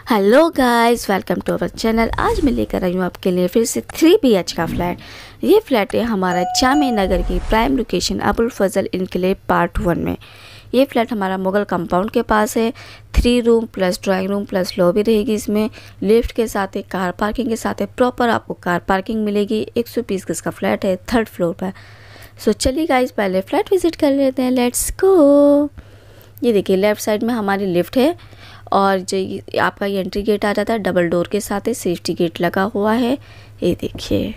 Hello guys, welcome to our channel. आज मैं लेकर आई हूँ आपके लिए फिर से 3 BH का फ्लैट। ये फ्लैट है हमारा जामे नगर की prime location Abul Fazal enclave part 1 में। ये फ्लैट हमारा मुगल कंपाउंड के पास है। 3 room plus drawing room plus lobby रहेगी। इसमें लिफ्ट के साथ है, कार पार्किंग के साथ है, प्रॉपर आपको कार पार्किंग मिलेगी। 120 गज का फ्लैट है, 3rd फ्लोर पर। सो चलिए गाइस, पहले फ्लैट विजिट कर लेते हैं। Let's go. ये देखिए, लेफ़्ट साइड में हमारी लिफ्ट है और जो आपका ये एंट्री गेट आ जाता है, डबल डोर के साथ है, सेफ्टी गेट लगा हुआ है। ये देखिए,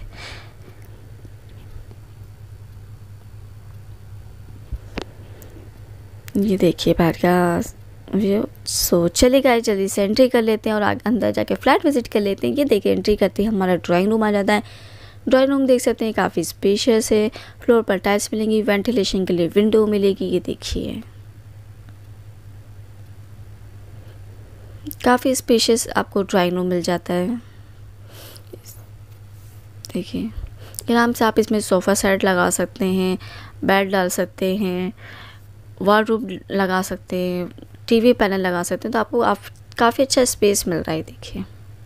ये देखिए बाहर का व्यू। सो चलिए गाइस, जल्दी से एंट्री कर लेते हैं और अंदर जाके फ्लैट विजिट कर लेते हैं। ये देखिए, एंट्री करते ही हमारा ड्राइंग रूम आ जाता है। ड्राइंग रूम देख सकते हैं, काफ़ी स्पेशियस है। फ्लोर पर टाइल्स मिलेंगी, वेंटिलेशन के लिए विंडो मिलेगी। ये देखिए, काफ़ी स्पेशियस आपको ड्राइंग रूम मिल जाता है। देखिए, आराम से आप इसमें सोफ़ा सेट लगा सकते हैं, बेड डाल सकते हैं, वार्डरोब लगा सकते हैं, टीवी पैनल लगा सकते हैं। तो आपको काफ़ी अच्छा स्पेस मिल रहा है। देखिए,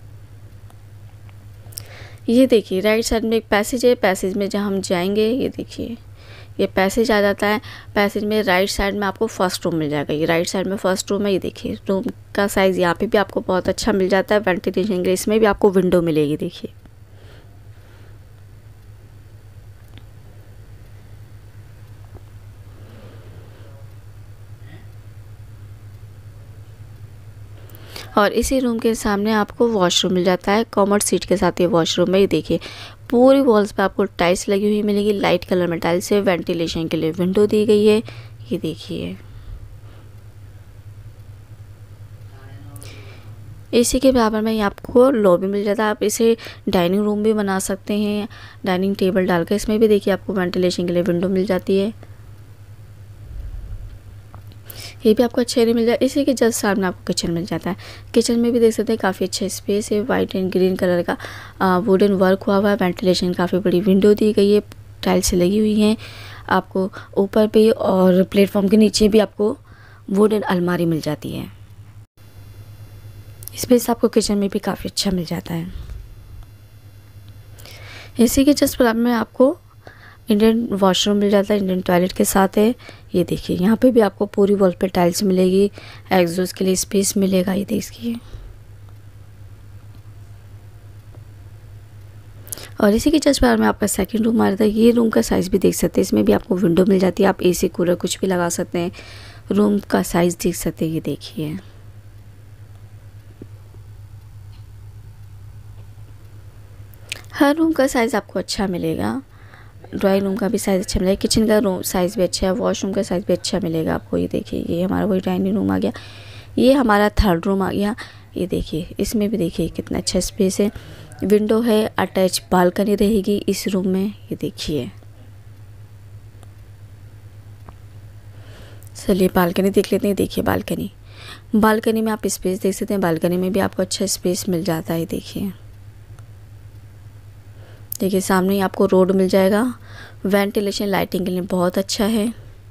ये देखिए राइट साइड में एक पैसेज है। पैसेज में जहाँ हम जाएंगे, ये देखिए, ये पैसेज आ जाता है। पैसेज में राइट साइड में आपको फर्स्ट रूम मिल जाएगा। ये राइट साइड में फर्स्ट रूम है। ये देखिए, रूम का साइज़ यहाँ पे भी आपको बहुत अच्छा मिल जाता है। वेंटिलेशन के लिए इसमें भी आपको विंडो मिलेगी। देखिए, और इसी रूम के सामने आपको वॉशरूम मिल जाता है, कॉमोड सीट के साथ। ये वॉशरूम है। ये देखिए, पूरी वॉल्स पे आपको टाइल्स लगी हुई मिलेगी, लाइट कलर में टाइल्स है। वेंटिलेशन के लिए विंडो दी गई है। ये देखिए, इसी के बराबर में आपको लॉबी मिल जाता है। आप इसे डाइनिंग रूम भी बना सकते हैं, डाइनिंग टेबल डालकर। इसमें भी देखिए, आपको वेंटिलेशन के लिए विंडो मिल जाती है। ये भी आपको अच्छे एरिया मिल जाए। इसी के जस्ट सामने आपको किचन मिल जाता है। किचन में भी देख सकते हैं, काफ़ी अच्छा स्पेस है। वाइट एंड ग्रीन कलर का वुडन वर्क हुआ है। वेंटिलेशन काफ़ी बड़ी विंडो दी गई है, टाइल्स लगी हुई हैं। आपको ऊपर पे और प्लेटफॉर्म के नीचे भी आपको वुडन अलमारी मिल जाती है। स्पेस आपको किचन में भी काफ़ी अच्छा मिल जाता है। इसी के जस्ट बराबर में आपको इंडियन वॉशरूम मिल जाता है, इंडियन टॉयलेट के साथ है। ये देखिए, यहाँ पे भी आपको पूरी वॉल पे टाइल्स मिलेगी। एग्जॉस्ट के लिए स्पेस मिलेगा। ये देखिए, और इसी के जस्ट बाहर में आपका सेकंड रूम आ जाता है। ये रूम का साइज़ भी देख सकते हैं, इसमें भी आपको विंडो मिल जाती है। आप AC कूलर कुछ भी लगा सकते हैं। रूम का साइज़ देख सकते हैं। ये देखिए, हर रूम का साइज़ आपको अच्छा मिलेगा। ड्राइंग रूम का भी साइज़ अच्छा मिलेगा, किचन का रूम साइज़ भी अच्छा है, वॉशरूम का साइज़ भी अच्छा मिलेगा आपको। ये देखिए, ये हमारा वही डाइनिंग रूम आ गया। ये हमारा 3rd रूम आ गया। ये देखिए, इसमें भी देखिए कितना अच्छा स्पेस है। विंडो है, अटैच बालकनी रहेगी इस रूम में। ये देखिए, चलिए बालकनी देख लेते हैं। देखिए, बालकनी में आप स्पेस देख सकते हैं। बालकनी में भी आपको अच्छा स्पेस मिल जाता है। देखिए, सामने ही आपको रोड मिल जाएगा। वेंटिलेशन लाइटिंग के लिए बहुत अच्छा है।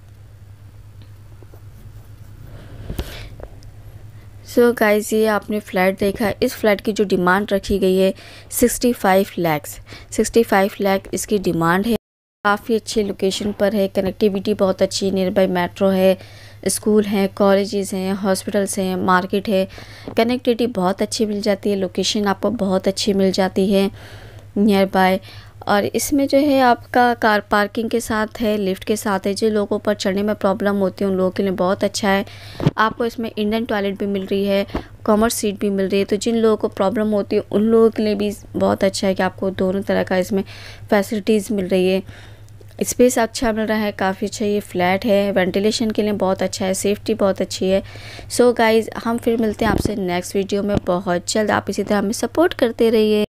सो गाइस, ये आपने फ्लैट देखा है। इस फ्लैट की जो डिमांड रखी गई है 65 लाख इसकी डिमांड है। काफ़ी अच्छी लोकेशन पर है, कनेक्टिविटी बहुत अच्छी है। नियर बाई मेट्रो है, स्कूल हैं, कॉलेजेस हैं, हॉस्पिटल्स हैं, मार्केट है। कनेक्टिविटी बहुत अच्छी मिल जाती है। लोकेशन आपको बहुत अच्छी मिल जाती है नियर बाय। और इसमें जो है आपका कार पार्किंग के साथ है, लिफ्ट के साथ है। जो लोगों पर चढ़ने में प्रॉब्लम होती है उन लोगों के लिए बहुत अच्छा है। आपको इसमें इंडियन टॉयलेट भी मिल रही है, कॉमन सीट भी मिल रही है। तो जिन लोगों को प्रॉब्लम होती है उन लोगों के लिए भी बहुत अच्छा है कि आपको दोनों तरह का इसमें फैसिलिटीज़ मिल रही है। स्पेस अच्छा मिल रहा है, काफ़ी अच्छा ये फ्लैट है। वेंटिलेशन के लिए बहुत अच्छा है, सेफ्टी बहुत अच्छी है। सो गाइज़, हम फिर मिलते हैं आपसे नेक्स्ट वीडियो में बहुत जल्द। आप इसी तरह हमें सपोर्ट करते रहिए।